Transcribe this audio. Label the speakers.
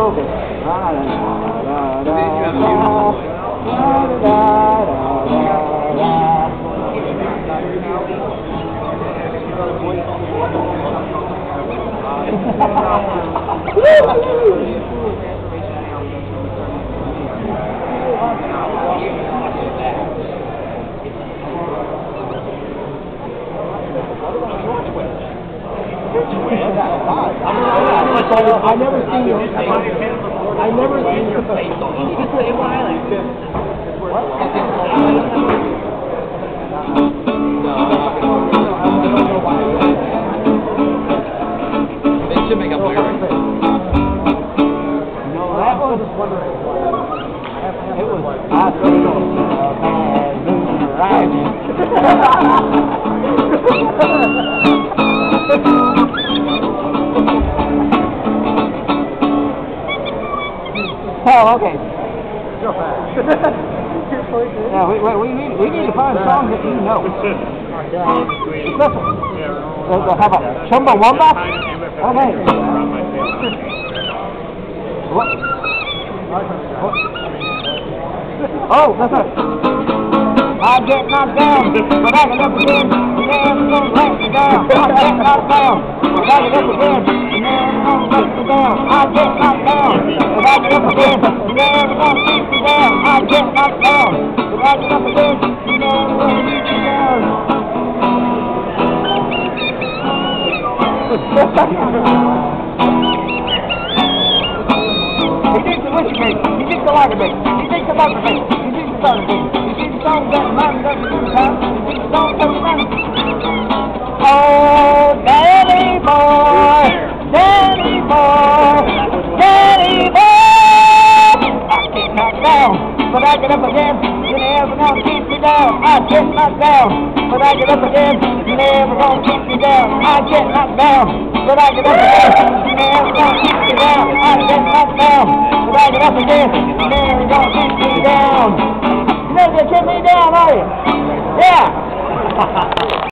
Speaker 1: okay. I never seen your face on. They should make up lyrics. No, that was it was I feel bad Oh, okay. Yeah, we need to find songs that you know. Listen. How about Chumbawamba? Okay. What? Oh, that's it. I get knocked down, but I get up again. Never gonna let me down. I get knocked down, but I get up again. Never gonna let me down. I get knocked down, but I get up again. Never gonna keep me down. I get knocked down, but I get up again. Never gonna keep me down. He thinks the witch mate. He thinks the lighter mate. He thinks the lighter mate. He thinks the lighter mate. He thinks the song that man doesn't do the time. He thinks the song that man. Oh, Daddy boy, Daddy boy, Daddy boy. I get knocked down, but I get up again. You're never gonna keep me down. I get knocked down, but I get up again. You're never gonna keep me down. I get knocked down, but I get up again. You're never gonna keep me down. I get knocked down, but I get up again. You're never gonna keep me down. You're never gonna keep me down, are you? Yeah.